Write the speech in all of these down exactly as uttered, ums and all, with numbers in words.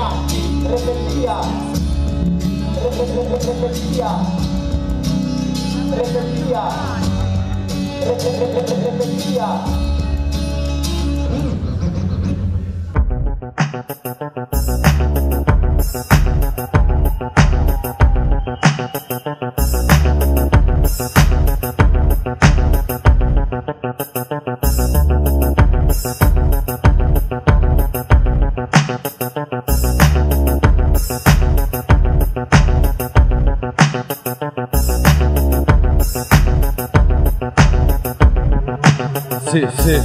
Rebeldia, rebeldia, rebeldia, rebeldia. Sì, sì.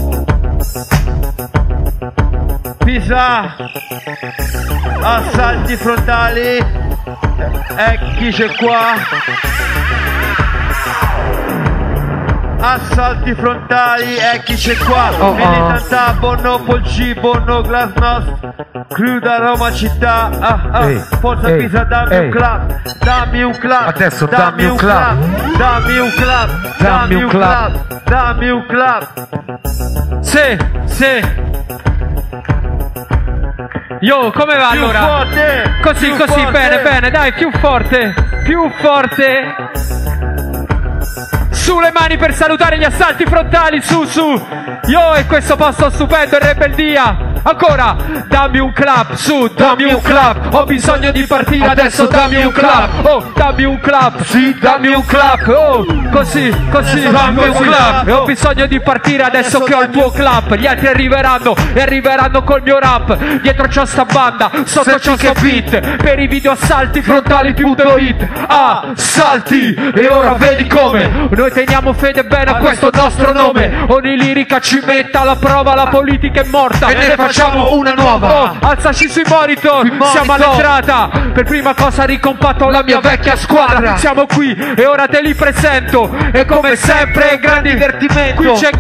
Pisa, assalti frontali, e chi c'è qua? Assalti frontali, e chi c'è qua? Oh, oh. Militanta, Bonno, Polci, Bonno, Glasnost, Crew da Roma città, ah, ah. Ehi, forza ehi, Pisa, dammi ehi. un clap, dammi un clap, adesso dammi, dammi un un clap, clap, dammi un clap, dammi un clap, dammi un clap. Sì, sì. Yo, come va più allora? Forte, così, più così, forte. bene, bene, dai, più forte, più forte. Su le mani per salutare gli assalti frontali, su, su. Yo, e questo posto stupendo, è Rebeldia. Ancora, dammi un clap, su, dammi un clap. Ho bisogno di partire, adesso dammi un clap. Oh, dammi un clap, sì, dammi un clap. Oh, così, così, dammi un clap. E ho bisogno di partire adesso che ho il tuo clap. Gli altri arriveranno e arriveranno col mio rap. Dietro c'ho sta banda, sotto c'ho sto beat. Per i video assalti frontali più the hit. Assalti, e ora vedi come noi teniamo fede bene a questo nostro nome. Ogni lirica ci metta alla prova, la politica è morta e ne facciamo una nuova. Oh, alzaci sui monitor, monitor, siamo all'entrata. Per prima cosa ricompatto la mia vecchia squadra. Siamo qui e ora te li presento. E come sempre grande divertimento. Qui c'è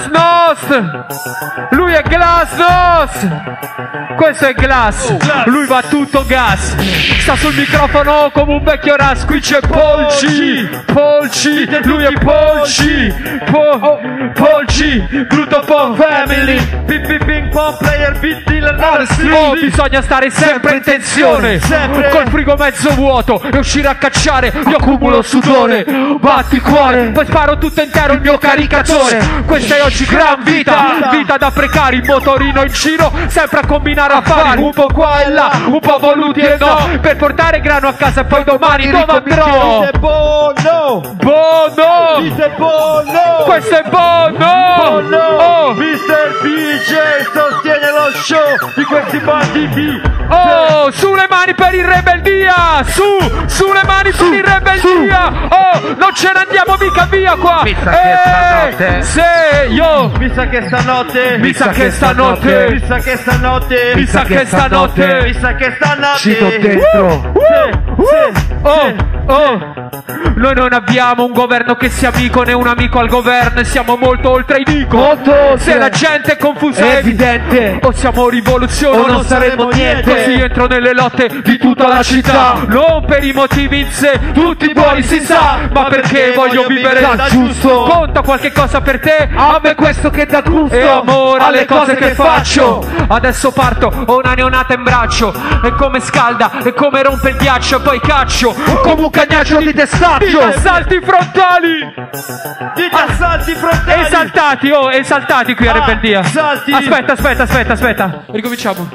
Glasnost, lui è Glasnost, questo è Glass, lui va tutto gas. Sta sul microfono come un vecchio ras. Qui c'è Polci, Polci, lui è Polci, po, Polci, brutto po' family. Pippi ping pong player beat dealer. Oh, bisogna stare sempre in tensione, sempre col frigo mezzo vuoto e uscire a cacciare. Io accumulo sudore, batti cuore, poi sparo tutto intero il mio caricatore. Questa è oggi gran vita, vita da precari, motorino in giro, sempre a combinare affari, un po' qua e là, un po' voluti e no, per portare grano a casa e poi domani dove andrò? Questo è Bono, Bono, questo è Bono, questo è Bono, Bono. Oh, mister D J sostiene lo show di questi banditi. oh, sulle mani per il Rebeldia, su, sulle mani per il Rebeldia. Oh, non ce ne andiamo mica via qua. Mi sa che stanotte, se io, Mi sa che stanotte, mi sa che stanotte, mi sa che stanotte, mi sa che stanotte, mi sa che stanotte. ci do dentro. Uh, uh, oh, oh. Noi non abbiamo un governo che sia amico né un amico al governo e siamo molto oltre i dico. Molto, se la gente è confusa è evidente, o siamo rivoluzione o non saremo niente. Così entro nelle lotte di tutta la città, non per i motivi in sé, tutti buoni si sa, ma perché voglio vivere da giusto. Conta qualche cosa per te, a me questo che dà gusto e amore alle cose che faccio. Adesso parto, ho una neonata in braccio, e come scalda, e come rompe il ghiaccio, poi caccio come un cagnaccio di testaggio. Di assalti frontali, Dite assalti frontali. esaltati, oh, esaltati qui a Rebeldia. Assalti. Aspetta, aspetta, aspetta, aspetta, ricominciamo.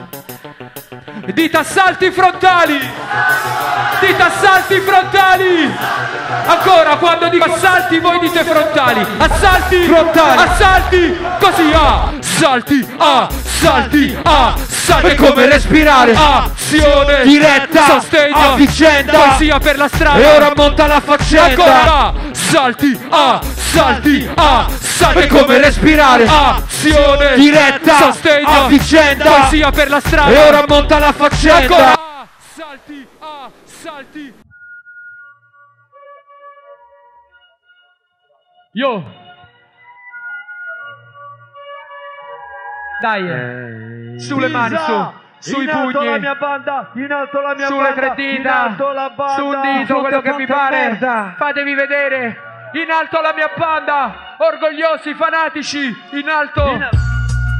Dite assalti frontali, dite assalti frontali. Ancora, quando dico assalti voi dite frontali. Assalti frontali, assalti, così, ah, salti, ah, salti, ah, salti. È come respirare, azione diretta, sostegno a vicenda, poesia per la strada. e ora monta la faccenda. Ancora, salti, ah, salti, ah, salti. È come respirare, azione diretta, sostegno a vicenda, poesia per la strada. e ora monta la faccenda. Ancora, salti, ah, salti. Yo, dai, eh. sulle mani, su, sui in alto pugni, la mia banda, in alto la mia sulle banda, tre in dita, alto la banda, su un dito, quello che vi pare. Fatevi vedere. In alto la mia banda, orgogliosi, fanatici, in alto. In-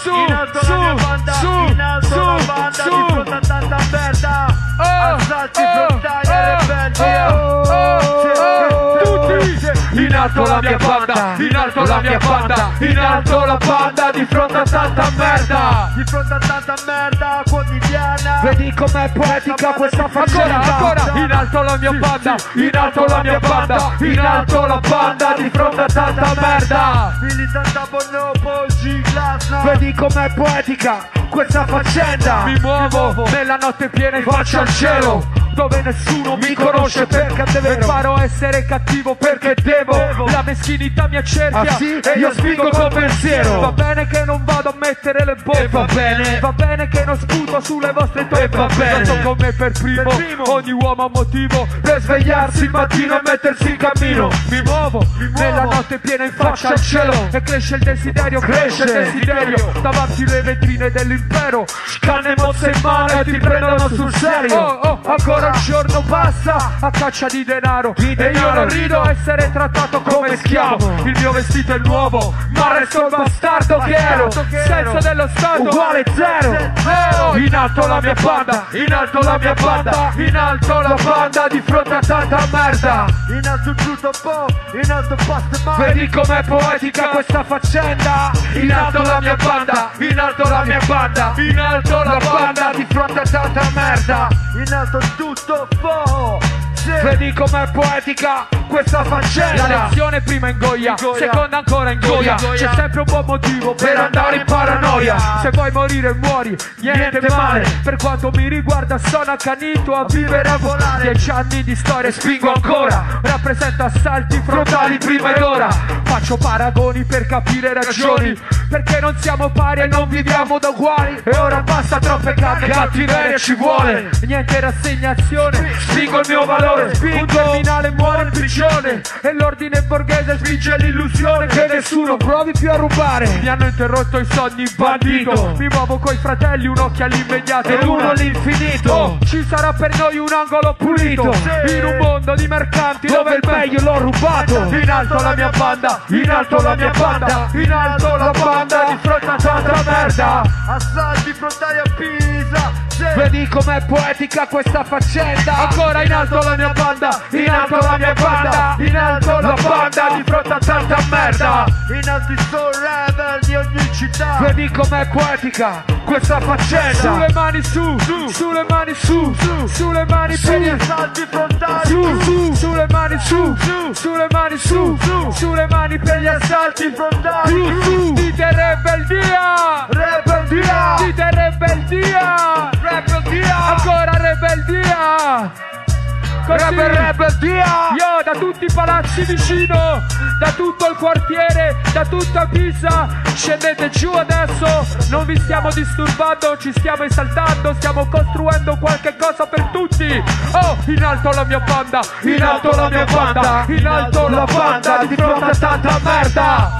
su, in alto su, la mia banda, su, in alto su, la banda, su. di fronte a tanta merda. Oh, Assalti oh, frontali oh, e rebeldi. oh, oh, oh, tutti. In alto la mia banda, in alto la mia banda, in alto la banda, di fronte a tanta merda. Di fronte a tanta merda quotidiana. Vedi com'è poetica questa faccenda. Ancora, ancora, in alto la mia banda, in alto la mia banda, in alto la banda, di fronte a tanta merda. Militanta Bonobo, G-Glass. Vedi com'è poetica questa faccenda. Mi muovo nella notte piena in faccia al cielo, dove nessuno mi conosce perché devo. Imparo a essere cattivo perché devo. La meschinità mi accerchia Ah, sì? e io spingo col pensiero. Va bene che non vado a mettere le bombe, E va bene. va bene che non sputo sulle vostre tombe. E va bene. Tanto con me per primo, Per primo. ogni uomo ha motivo per svegliarsi il mattino e mettersi in cammino. Mi muovo, Mi muovo. nella notte piena in faccia al cielo, e cresce il desiderio, cresce il desiderio. Davanti le vetrine dell'impero, canne mosse in mano e ti prendono sul serio. Oh, oh, ancora un giorno passa a caccia di denaro, Di e io denaro. non rido a essere trattato come schiavo. Il mio vestito è nuovo, ma resto il bastardo che ero. Senso dello Stato Uguale zero. Oh, in alto la mia banda, in alto la mia banda, in alto la banda, di fronte a tanta merda. In alto tutto po', in alto pasta male. Vedi com'è poetica questa faccenda. In alto la mia banda, in alto la mia banda, in alto la banda, di fronte a tanta merda. In alto tutto po'. Vedi com'è poetica questa faccenda. La lezione prima ingoia, Ingoia. seconda ancora ingoia. Ingoia. C'è sempre un buon motivo per andare in paranoia. Se vuoi morire muori, niente Niente male. male. Per quanto mi riguarda sono accanito a vivere a volare. Dieci anni di storia e spingo ancora. Rappresenta assalti frontali prima ed ora. Faccio paragoni per capire ragioni, perché non siamo pari e non viviamo da uguali. E ora basta troppe cacche, cattiveria ci vuole. Niente rassegnazione, spingo il mio valore. Un criminale muore in prigione e l'ordine borghese spinge l'illusione che nessuno provi più a rubare. Mi hanno interrotto i sogni, bandito. Mi muovo coi fratelli, un occhio all'immediato E uno all'infinito. Oh, ci sarà per noi un angolo pulito, Sì. in un mondo di mercanti Dove il meglio l'ho rubato. in alto la mia banda, in alto la mia banda, in alto la banda, di fronte a tanta merda. Assalti frontali a Pisa. Vedi com'è poetica questa faccenda. Ancora in alto la mia banda, in alto la mia banda, in alto la banda, di fronte a tanta merda. In alto i soul rebel di ogni città. Vedi com'è poetica questa faccenda. Sulle mani su, su, sulle mani su, su, sulle mani Per gli per assalti frontali. su, su, sulle mani su, su, sulle mani su, su, sulle mani per gli assalti frontali. su, su. Dite rebeldia, Rebeldia. dite rebeldia, Rebeldia. ancora rebeldia. Così. Rebel, rebeldia. Io da tutti i palazzi vicino, da tutto il quartiere, da tutta Pisa, scendete giù adesso, non vi stiamo disturbando, ci stiamo esaltando, stiamo costruendo qualche cosa per tutti. Oh, in alto la mia banda, in alto la mia banda, in alto la banda, di fronte a tanta merda.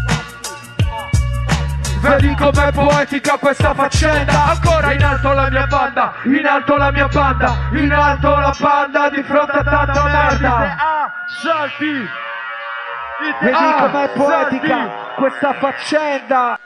Vedi com'è poetica questa faccenda. Ancora in alto la mia banda, in alto la mia banda, in alto la banda, di fronte a tanta merda. Assalti. Vedi Ah, com'è poetica questa faccenda.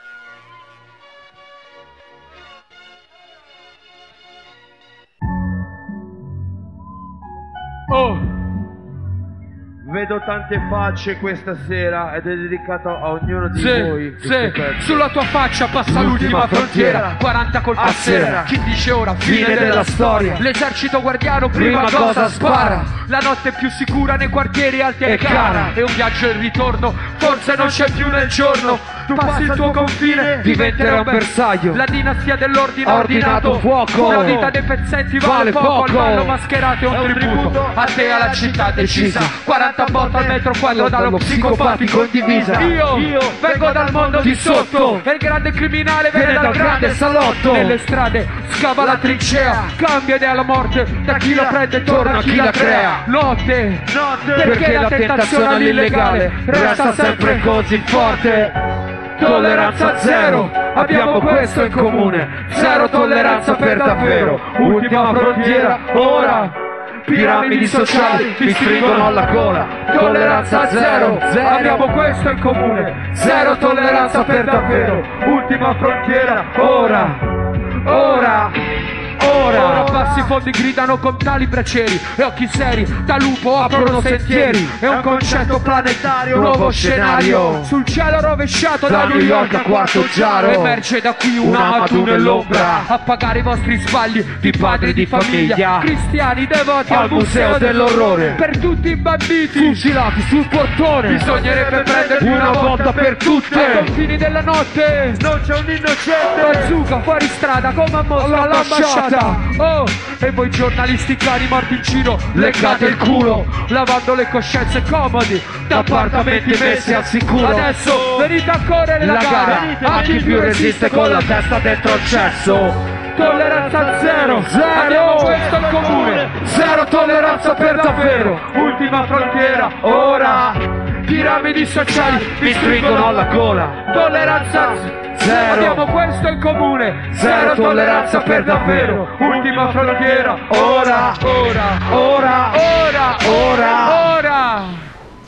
Oh, Vedo tante facce questa sera ed è dedicato a ognuno di voi. sì, questo sì, pezzo. sulla tua faccia passa l'ultima frontiera. quaranta colpi a sera, chi dice ora fine, Fine della storia. L'esercito guardiano prima, Prima cosa cosa spara. spara. La notte più sicura nei quartieri alti è È cara. cara. E un viaggio in ritorno forse non c'è più nel giorno. Tu passi il tuo confine, Diventerai un bersaglio. La dinastia dell'ordine Ha ha ordinato fuoco. La vita dei pezzenti vale, Vale poco. Il poco. ballo mascherato è un, È un tributo. tributo A te alla città decisa. Decisa. quaranta botte al metro quadro dallo Dallo psicopatico psicopatico in divisa. Io, Io vengo dal mondo di di sotto. sotto. E il grande criminale viene Viene dal dal grande grande salotto. Nelle strade scava la trincea, cambia idea alla morte. Da chi la prende e torna a chi la crea. Notte, Notte. perché la tentazione all'illegale resta sempre così forte. Tolleranza zero, abbiamo questo in comune. Zero tolleranza per davvero. Ultima frontiera, ora. piramidi sociali mi stringono alla gola. Tolleranza zero, zero, abbiamo questo in comune. Zero tolleranza per davvero. Ultima frontiera, ora, ora. Ora, ora bassi fondi gridano con tali bracieri e occhi seri da lupo aprono sentieri. È un concetto planetario, un nuovo scenario sul cielo rovesciato da New York a Quarto Giaro. Emerge da qui un amato nell'ombra a pagare i vostri sbagli di padri di famiglia. Cristiani devoti al museo dell'orrore per tutti i banditi fucilati sul portone. Bisognerebbe prendervi una volta per tutte. Ai confini della notte non c'è un innocente. Bazooka fuori strada come a Mosca all'ambasciata. Oh, e voi giornalisti cani morti in giro, leccate il culo, lavando le coscienze comodi da appartamenti messi al sicuro. Adesso venite a correre la, la gara a chi più resiste con la testa dentro il cesso. Tolleranza zero, zero, abbiamo questo in comune. Zero tolleranza per davvero. Ultima frontiera, ora. Piramidi sociali mi stringono alla gola. Tolleranza zero, abbiamo questo in comune. Zero tolleranza per davvero. Ultima frontiera, ora, ora, ora, ora, ora, ora.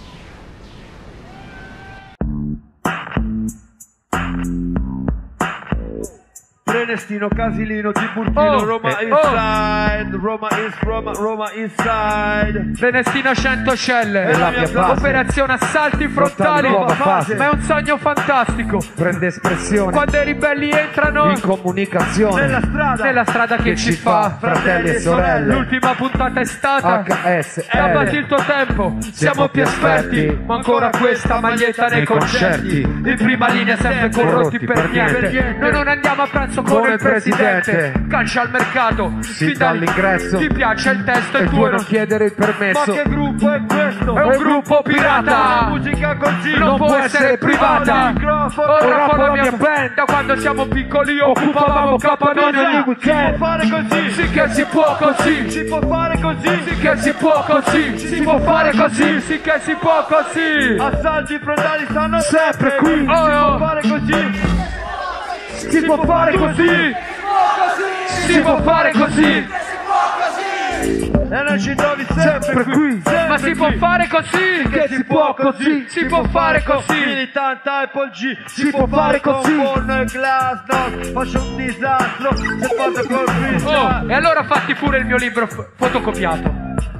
Prenestino, Casilino, Tiburtino, oh, Roma eh, Inside, oh. Roma is Roma, Roma Inside. Prenestino cento Celle, è la mia fase. Operazione assalti frontali, nuova fase. Ma è un sogno fantastico. Prende espressione quando i ribelli entrano in comunicazione nella strada, nella strada che, che ci fa, fratelli e sorelle. L'ultima puntata è stata H S L. E abbatti il tuo tempo, siamo, siamo più esperti, ma ancora questa maglietta nei concerti. In prima linea sempre corrotti per, per niente. niente Noi non andiamo a pranzo con il presidente, presidente. Calcia al mercato, si dà all'ingresso. Ti piace il testo e tu non chiedere il permesso. Ma che gruppo è questo? È un gruppo pirata. La musica così non, non può essere privata. Ora con la mia band, da quando siamo piccoli occupavamo Capanone ogni weekend. Si può fare così, sì che si può così. Si può fare così, sì che si può così. Si può fare così, sì che si può così. Assalti frontali stanno sempre qui. Si può fare così. Si, si può fare così. Si può fare così. E non ci trovi sempre, sempre qui. Sempre ma si qui. può fare così. Che si può così. Si, si può fare così. Militante Apple G. Si, si può fare così. Con il glass, no, faccio un disastro. Se fatto col freestyle. Oh, e allora fatti pure il mio libro fotocopiato.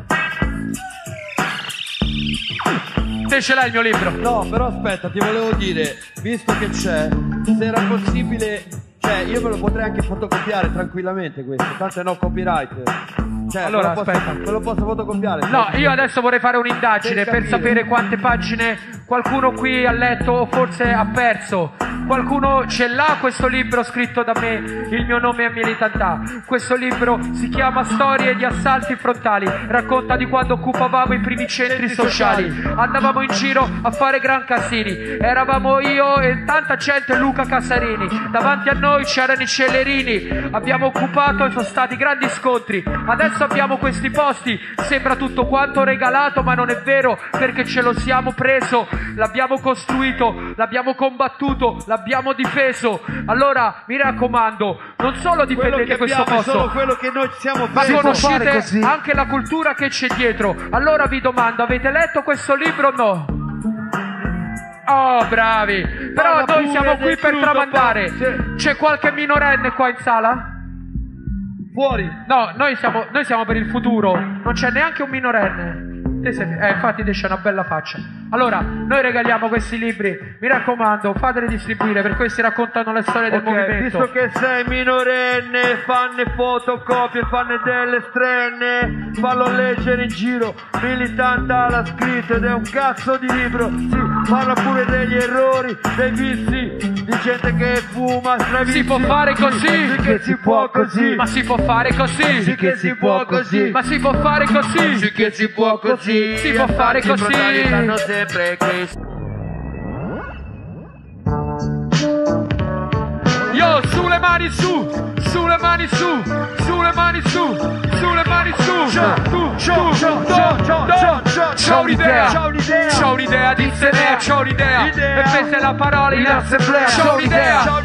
Te ce l'hai il mio libro? No, però aspetta, ti volevo dire, visto che c'è, se era possibile, cioè io me lo potrei anche fotocopiare tranquillamente questo, tanto è no copyright. Cioè, allora me lo aspetta, posso, me lo posso fotocopiare? No, io adesso vorrei fare un'indagine per sapere quante pagine qualcuno qui ha letto o forse ha perso. Qualcuno ce l'ha questo libro scritto da me, il mio nome è Militantà. Questo libro si chiama Storie di assalti frontali, racconta di quando occupavamo i primi centri sociali. Andavamo in giro a fare gran casini, eravamo io e tanta gente, Luca Casarini. Davanti a noi c'erano i Cellerini, abbiamo occupato e sono stati grandi scontri. Adesso abbiamo questi posti, sembra tutto quanto regalato ma non è vero, perché ce lo siamo preso, l'abbiamo costruito, l'abbiamo combattuto, l'abbiamo difeso. Allora mi raccomando, non solo difendete questo posto, solo quello che noi ci siamo ma preso, conoscete anche la cultura che c'è dietro. Allora vi domando, avete letto questo libro o no? Oh, bravi! Però noi siamo qui per tramandare. C'è qualche minorenne qua in sala? Fuori! No, noi siamo, noi siamo per il futuro. Non c'è neanche un minorenne. Te sei, eh, infatti te c'è una bella faccia. Allora, noi regaliamo questi libri. Mi raccomando, fateli distribuire, per questi raccontano le storie del okay, movimento. Visto che sei minorenne, fanne fotocopie, fanne delle strenne, fallo leggere in giro. Militanta l'ha scritto ed è un cazzo di libro. Sì, parla pure degli errori, dei vizi, di gente che fuma, stravizi. Si può fare così, sì che si può così. Ma si può fare così, sì che si può così. Ma si può fare così, sì che si può così. Si può fare così. Stanno sempre qui. Io sulle mani su, sulle mani su, sulle mani su, sulle mani su. Tu, tu, c'ho un'idea, c'ho un'idea di Zenea, c'ho un'idea. E questa è la parola in assemblea. C'ho un'idea,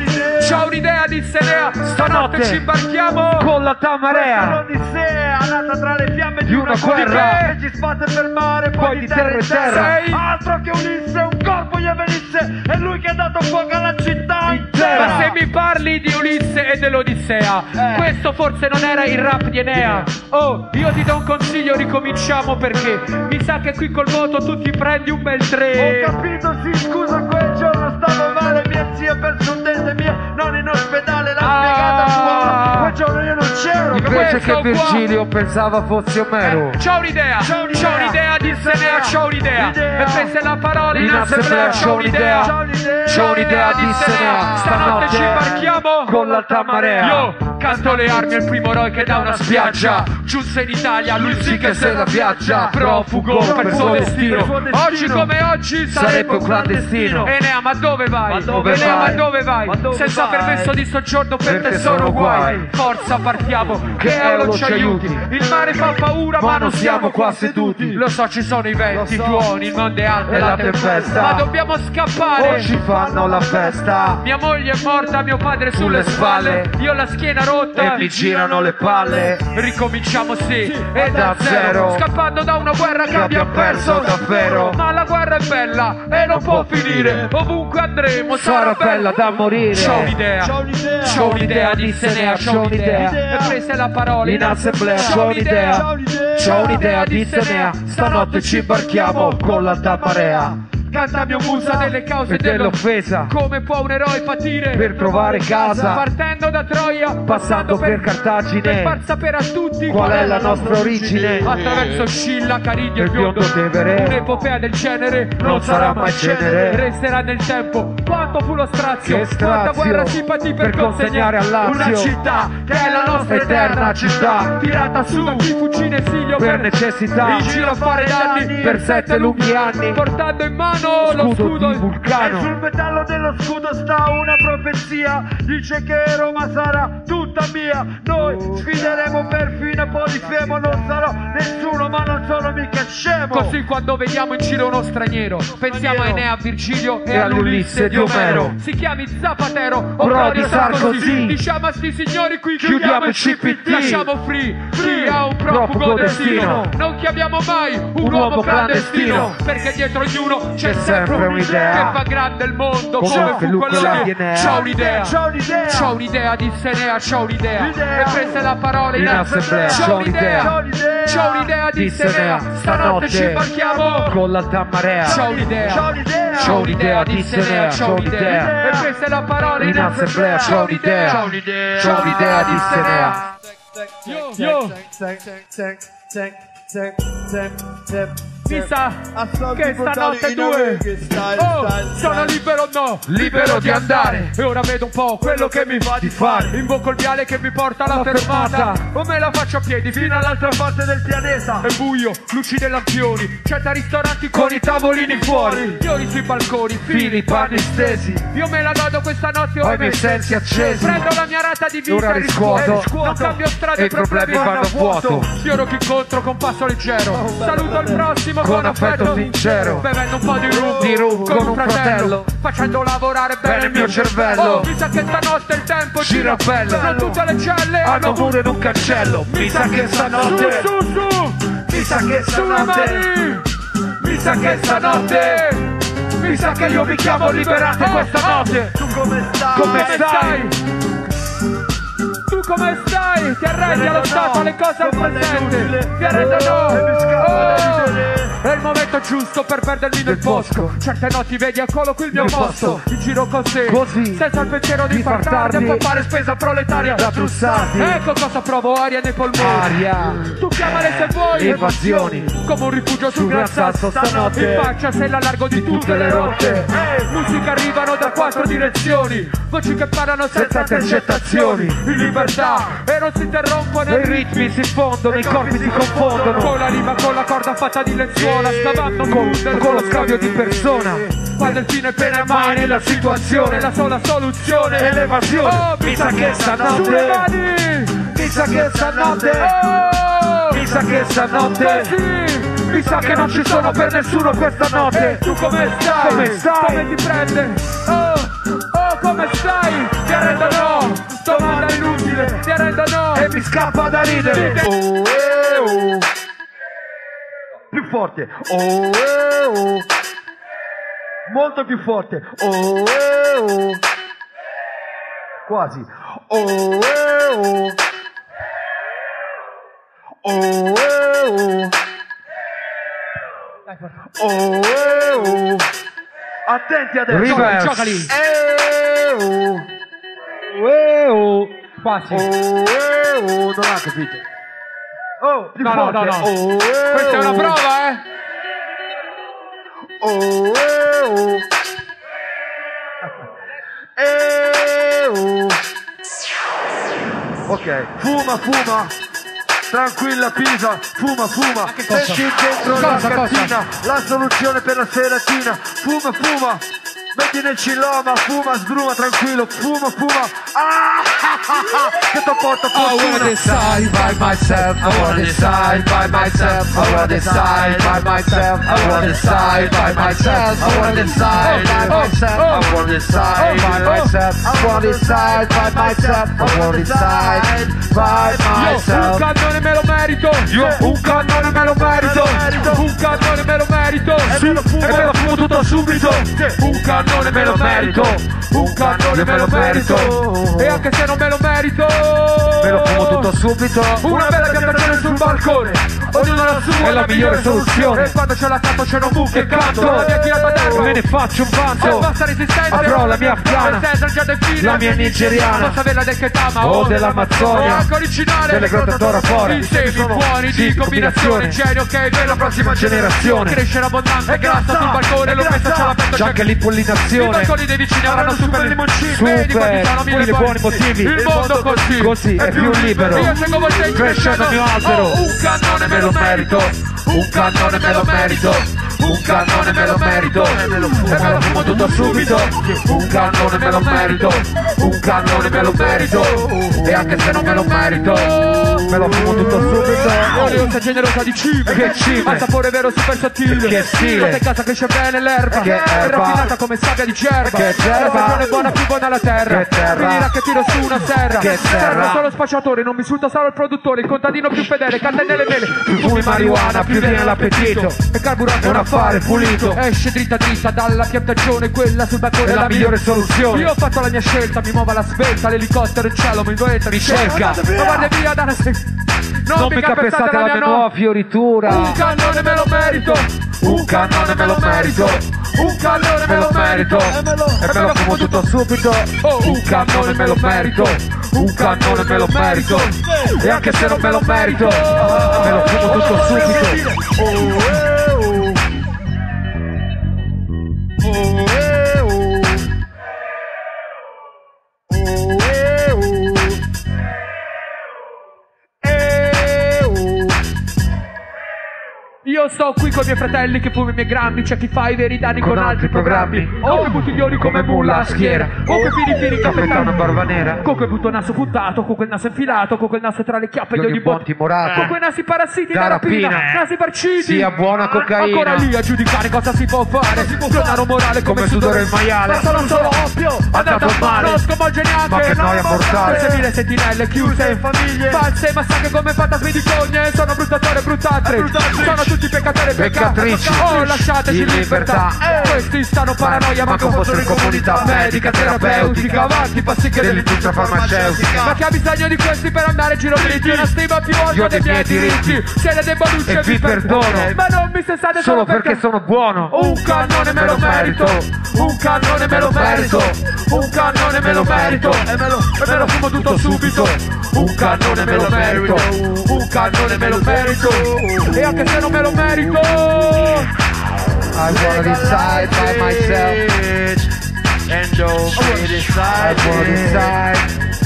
c'ho un'idea di Senea, stanotte ci imbarchiamo con la Tamarea. L'Odissea nata tra le fiamme di Di una una guerra. che ci sbatte per mare, poi di terra in terra. Sei Altro che Ulisse, un corpo gli avvenisse, è lui che ha dato fuoco alla città intera. Ma se mi parli di Ulisse e dell'Odissea, Eh. questo forse non era il rap di Enea. Oh, io ti do un consiglio, ricominciamo perché mi sa che qui col voto tu ti prendi un bel Ho tre. capito, sì, scusa, quel giorno stavo male, mia zia ha perso un dente, mia nonna in ospedale, l'ha Ah. spiegata a scuola. Quel giorno io non c'ero. Invece che questo qua- Virgilio pensava fosse Omero. Eh, c'ho un'idea, C'ho un'idea. c'ho un'idea di Senea, c'ho un'idea. Idea. E prese la parola in In assemblea, assemblea, c'ho un'idea. C'ho un'idea. C'ho un'idea di Senea, stanotte ci imbarchiamo con l'alta marea. Io canto le armi al primo eroe che da una spiaggia giunse in Italia, lui sì che se la viaggia. Profugo per il suo destino. Oggi come oggi Sarebbe un clandestino. Enea, ma dove vai? Ma dove Enea, vai? ma dove vai? Ma dove Senza vai? permesso di soggiorno per Perché te sono sono guai. guai. Forza, partiamo, che Che Eolo Eolo ci ci aiuti. aiuti. Il mare fa paura, ma non siamo qua seduti. Lo so, ci sono i venti, i Lo so. tuoni, il mondo è alto E la tempesta. ma dobbiamo scappare. Oggi fanno la festa Mia moglie è morta, mio padre sulle Sulle spalle, spalle. io ho la schiena rotta e mi girano le palle. Ricominciamo sì, e da da zero, zero. scappando da una guerra che, Che abbiamo perso abbiamo perso davvero. ma la guerra è bella e non può finire, ovunque andremo Sarà bella da morire. C'ho un'idea, C'ho un'idea. c'ho un'idea di Senea, c'ho un'idea, e prese la parola In assemblea c'ho c'ho un'idea, un'idea. C'ho un'idea. C'ho un'idea di Senea. Stanotte ci imbarchiamo con l'alta marea. canta mio musa delle cause E dell'offesa. come può un eroe patire Per trovare casa. partendo da Troia, Passando per Cartagine. per far sapere a tutti Qual è la nostra origine. attraverso Scilla, Caridio e Il Biondo, biondo Tevere. un'epopea del genere Non sarà mai cenere. resterà nel tempo quanto fu lo strazio, Che quanta strazio. guerra si patì per, Per consegnare al Lazio una città che è la nostra eterna città. tirata su da chi fu Cinesilio Per necessità. in giro a fare danni Per sette lunghi anni. portando in mano lo Scudo scudo di E Vulcano. sul metallo dello scudo sta una profezia, dice che Roma sarà tutta mia. Noi sfideremo perfino Polifemo, non sarò nessuno ma non sono mica scemo. Così quando vediamo in giro uno straniero pensiamo a Enea, a Virgilio e E all'Ulisse di Omero. Si chiami Zapatero o Prodi Sarkozy, diciamo a sti signori qui Chiudiamo il C P T. lasciamo free chi ha un profugo Profugo destino. destino. Non chiamiamo mai un, Un uomo uomo clandestino, clandestino. perché dietro ognuno c'è, C'è sempre un'idea. che fa grande il mondo Come come fu fu quello quella che di Enea. c'ho un'idea. C'ho un'idea. C'ho un'idea di Senea, c'ho un'idea. Idea. E prese la parola in In assemblea. assemblea, C'ho c'ho un'idea. C'ho un'idea. C'ho un'idea di Di Senea. Senea. Stanotte ci Stanotte imbarchiamo. con l'alta marea. C'ho un'idea. C'ho un'idea. C'ho un'idea di Senea, c'ho un'idea. E prese la parola in In assemblea c'ho un'idea. C'ho un'idea. C'ho un'idea di Senea. Io mi sa che stanotte due oh, sono libero o no? Libero di andare. E ora vedo un po' quello che mi va di fare. Invoco il viale che mi porta alla fermata, o me la faccio a piedi fino all'altra parte del pianeta. è buio, luci dei lampioni, centa ristoranti con i tavolini fuori, fiori sui balconi, fili, panni stesi. Io me la godo questa notte, Ho i miei sensi accesi. prendo la mia rata di vita, Ora riscuoto. non cambio strada E i problemi vanno a vuoto. Sfioro chi incontro con passo leggero, saluto il prossimo con, Con affetto sincero. bevendo un po' di rum, Di rum con un fratello. facendo lavorare bene, Bene il mio cervello. Oh, mi sa che stanotte il tempo Gira bello. non tutte le celle Hanno muro in un cancello. Mi sa che stanotte. su su su Mi sa che sulle stanotte. mani. Mi sa che stanotte. Mi sa che io mi chiamo Liberate questa notte. Tu come stai? Come Come stai? stai? Tu come stai? Ti arrendi allo no. stato, alle cose al Come presente. inutile. Ti arrendono. E mi scappa da Oh, ridere. è il momento giusto per perdermi nel Del bosco. bosco. Certe notti vedi eccolo qui il mio Il posto. posto. In giro con sé, Così. senza il pensiero di, Di far far tardi e tardi. poi fare spesa proletaria Da trussati. Ecco cosa provo, aria nei polmoni. Aria. Tu chiamale se vuoi. Evasioni. Come un rifugio sul Sul gran gran sasso sasso stanotte. in faccia sei la largo di tutte le rotte. rotte. Musica arrivano da quattro direzioni, voci che parlano senza Senza intercettazioni. intercettazioni. In libertà e non si interrompono. E i ritmi si fondono, i corpi si confondono. Con la rima, con la corda fatta di lenzuola, scavando un Con, tunnel con lo scambio di persona. quando il fine pena mai nella situazione, la sola soluzione E l'evasione. Oh, Mi sa che stanotte. sulle mani. Mi sa che stanotte. Oh, Mi sa che stanotte. così. Mi sa che non ci sono per nessuno questa notte. Tu come stai? Come stai? Come ti prende? Oh, oh, come stai? Ti arrendo no, domanda inutile, ti arrendo no, e mi scappa da ridere. Oh, eh, oh. Più forte. Oh, eh, oh. Molto più forte. Oh, eh, oh. Quasi. Oh, eh, oh. Oh, eh, oh. Oh, eh, oh. Attenti adesso. Reverse. Gioca lì. Eh, oh. Eh, oh. Quasi. Oh, eh, oh. Non ha capito. Oh, più No, no, forte. no, no. Oh, eh, questa è una oh. prova, eh. Oh, eh, oh. Eh, oh. Ok, fuma, fuma. Tranquilla Pisa, fuma, fuma. Metti dentro Cosa, la cantina la soluzione per la seratina. Fuma, fuma. Metti nel ciloma, fuma, sgruma, tranquillo. Fuma, fuma. Ah, che ti porta I wanna fortuna. decide by myself, I wanna decide by myself, I wanna decide by myself, I wanna decide by myself, I wanna decide by myself, I wanna decide by myself, I wanna decide by myself, I wanna decide by myself. Un cannone me lo merito, io un cannone me lo merito, un cannone me lo merito, e me lo fumo tutto subito, un cannone me lo merito, un cannone me lo merito, e anche se non me lo merito, Me lo fumo tutto subito. una bella piantagione sul balcone, ognuno la sua È la migliore soluzione. e quando ce la canto c'è un buco e canto la mia tirata d'erba, Me ne faccio un se vanto. basta resistenza Avrò la mia afghana, la mia nigeriana, quella del Ketama o dell'Amazzonia, o anche originale delle grotte Tora Fora. insiemi buoni di sì, combinazione, combinazione. genio che per la prossima Generazione. cresce l'abbondanza e grassa sul balcone, lo pensa c'è la C'è petto, anche i l'impollinazione. balconi dei vicini avranno super limoncini, Super, vedi quanti sono mille mille buoni motivi. il mondo così Così è più libero. io seguo volteggio Crescendo il mio albero. oh, un cannone me lo merito, un cannone me lo merito, un cannone me lo merito, e me lo fumo tutto subito, un cannone me lo merito, un cannone me lo merito, e anche se non me lo merito, Me lo fumo tutto subito. oliosa generosa di cime, Che cime. al sapore vero super sottile, Che stile. sotto in casa cresce bene l'erba, Che è erba. raffinata come sabbia di cerba, Che gerba. la stagione è buona più buona la terra, Che terra. finirà che tiro su una serra, Che terra. serra solo spacciatore, non mi insulta solo il produttore, il contadino più fedele, canta nelle mele, più fumi marijuana, più viene l'appetito. e carburante È un affare pulito. esce dritta dritta dalla piantagione, quella sul balcone È la migliore soluzione. io ho fatto la mia scelta, mi muova la svelta, l'elicottero in cielo mi inventa, Mi cerca. ma guarda via dalla se- non, Non mi capezzate la mia nuova fioritura. un cannone me lo merito, un cannone me lo merito, un cannone me lo merito, E me lo fumo tutto subito. oh, un cannone me lo merito, un cannone me lo merito, E anche se non me lo merito, me lo fumo tutto subito. Oh, eh, oh. Oh, eh, oh. Oh, eh, oh. Eh, oh. io sto qui con i miei fratelli che fumano i miei grammi, c'è chi fa i veri danni con, Con altri altri programmi, programmi. o che butti gli ori come mulla alla schiera, o che fini fini Cappellano barba nera. con quel butto naso puntato, con quel naso infilato, con quel naso tra le chiappe Gli di ogni ogni buon botte, timorato. con quei nasi parassiti Da da rapina, rapina. nasi farciti, Sia buona cocaina. ancora lì a giudicare cosa si può fare, clonare un morale come, Come sudore il maiale. ma sono solo oppio, andato a male, non sconvolge neanche, Ma che noia mortale. queste mille sentinelle chiuse in famiglie, false massacre come fantasmi di cogne, sono bruttatore e bruttatri, sono tutti peccatori e Peccatrici. oh lasciateci In in libertà, libertà. Eh, questi stanno paranoia ma Manco fossero in comunità medica, terapeutica, avanti pasticche Dell'industria farmaceutica. ma che ha bisogno di questi per andare in giro dritti, una stima più alta Io dei dei miei miei diritti, diritti. se ne debolucce E vi perdono. ma non mi sensate Solo perché sono buono. un cannone me lo merito, un cannone me lo merito, un cannone me lo merito, e me lo, e me lo fumo tutto subito, un cannone me lo merito, un cannone me lo merito, e anche se non me lo merito, I wanna decide by myself. And don't be I decided. wanna decide.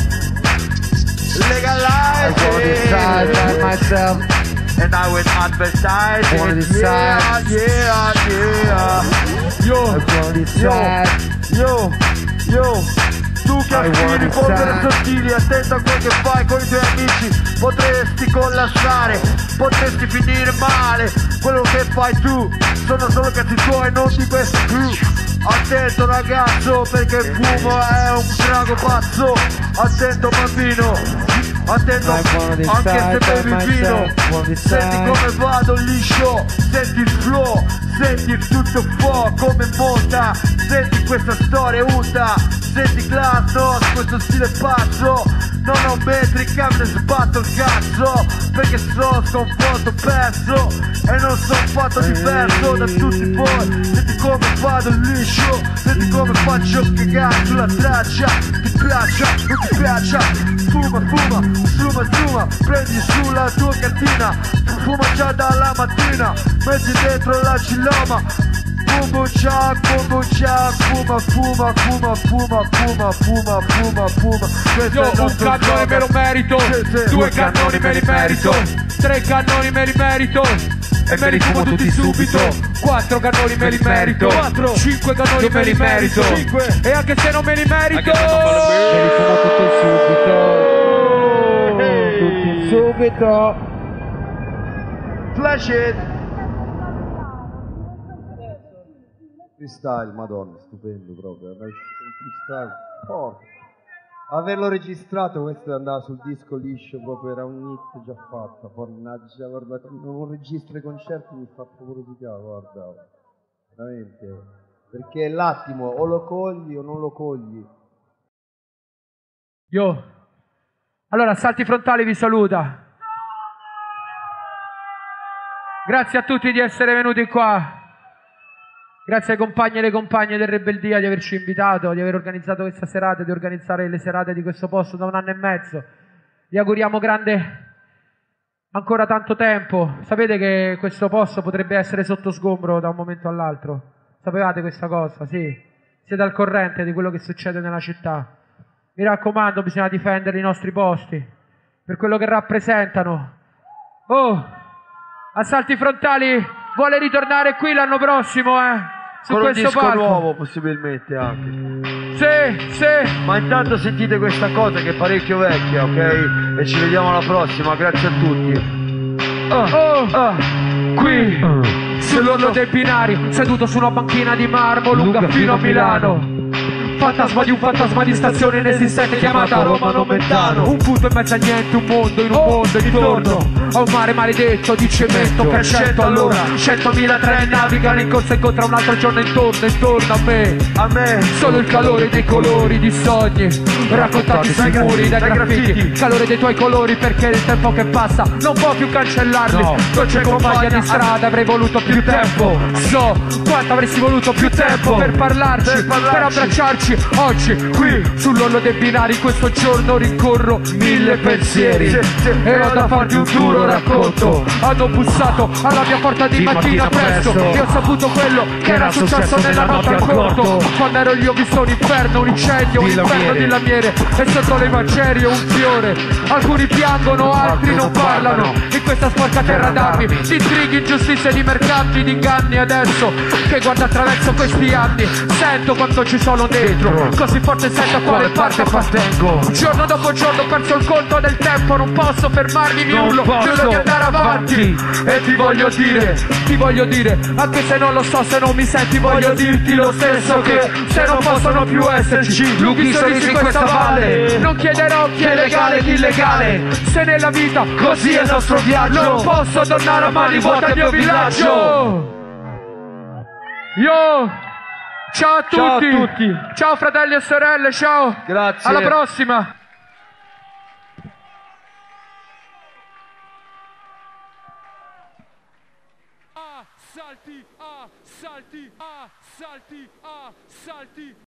I Legalize wanna decide by it. myself. And I will advertise I wanna it. decide. Yeah, yeah, yeah. I Yo, wanna decide. yo, yo. Tu che I wanna aspiri polvere decide. sottili, attento a quel che fai con i tuoi amici. Potresti collassare, potresti finire male. Quello che fai tu sono solo cazzi tuoi, non di questa crew. Attento ragazzo perché il fumo è un drago pazzo. Attento bambino, attento anche se bevi il vino. Senti come vado liscio, senti il flow, senti il tutto fuoco come monta. Senti questa storia unta, senti Glasnost, questo stile pazzo. Non ho metrica, me ne sbatto il cazzo, perché sono sconvolto, perso e non sono fatto diverso da tutti voi. Senti come vado liscio, senti come faccio cagare sulla traccia. Ti piaccia, non ti piaccia, fuma, fuma, suma, suma, prendi sulla tua cartina, fuma già dalla mattina, metti dentro la ciloma. Kombucha, kombucha, fuma, fuma, fuma, fuma, fuma, fuma, fuma, fuma. Io un cannone me lo merito, sì, sì. due cannoni me li merito, tre cannoni me li merito e me li fumo tutti subito. Quattro cannoni me li merito, quattro, cinque cannoni me li merito, cinque. E anche se non me li merito, Me li fumo tutti subito. Tutti subito. Flash it. Freestyle, madonna, stupendo proprio. È uscito un freestyle forte. Averlo registrato, questo andava sul disco liscio, proprio era un hit già fatta. Mannaggia, guarda, non registro i concerti mi fa proprio rosicare, guarda. Veramente. Perché è l'attimo, o lo cogli o non lo cogli. Io. Allora, Salti Frontali vi saluta. Grazie a tutti di essere venuti qua. Grazie ai compagni e alle compagne del Rebeldia di averci invitato, di aver organizzato questa serata, di organizzare le serate di questo posto da un anno e mezzo. Vi auguriamo grande ancora tanto tempo. Sapete che questo posto potrebbe essere sotto sgombro da un momento all'altro? Sapevate questa cosa? Sì. Siete al corrente di quello che succede nella città. Mi raccomando, bisogna difendere i nostri posti per quello che rappresentano. Oh, Assalti Frontali vuole ritornare qui l'anno prossimo, eh? Su Con un questo disco palco. nuovo possibilmente anche. Sì, sì. Ma intanto sentite questa cosa che è parecchio vecchia, ok? E ci vediamo alla prossima, grazie a tutti. Oh, oh, oh. Qui, sull'orlo dei binari, seduto su una banchina di marmo lunga fino a Milano. Fantasma di un fantasma di stazione inesistente chiamata Roma Nomentano. Un punto in mezzo a niente, un mondo in un mondo intorno a un mare maledetto di cemento che a cento all'ora. Centomila treni navigano in corsa incontra un altro giorno intorno, intorno a me. A me Solo il calore dei colori di sogni raccontati sui muri dai graffiti. Calore dei tuoi colori perché il tempo che passa non può più cancellarli. No. Dolce compagna di strada, avrei voluto più tempo. So quanto avresti voluto più tempo per parlarci, Per parlarci. per abbracciarci. Oggi qui sull'orlo dei binari questo giorno rincorro mille pensieri. Sì, sì. E ho da farti un duro racconto. Hanno bussato alla mia porta di, Di mattina, mattina presto, presto. e ho saputo quello che era successo nella notte al corto. Quando ero lì ho visto un inferno, un incendio, un Di inferno lamiere. di lamiere, e sotto le macerie un fiore. Alcuni piangono, altri non parlano in questa sporca terra d'armi, di intrighi, ingiustizie, di mercanti, di inganni. Adesso che guardo attraverso questi anni sento quanto ci sono dentro, così forte sento a quale parte appartengo. Giorno dopo giorno ho perso il conto del tempo, non posso fermarmi, mi Non urlo, mi urlo posso. di andare avanti. E ti voglio dire, ti voglio dire, anche se non lo so, se non mi senti voglio dirti lo stesso, che se non possono più esserci lunghi sorrisi in questa valle, non chiederò chi è legale e chi illegale, se nella vita così è il nostro viaggio. Non posso tornare a mani vuote al mio villaggio. Yo, ciao a tutti. Ciao a tutti. Ciao fratelli e sorelle, ciao. Grazie. Alla prossima. Ah, salti, ah, salti, ah, salti, ah, salti.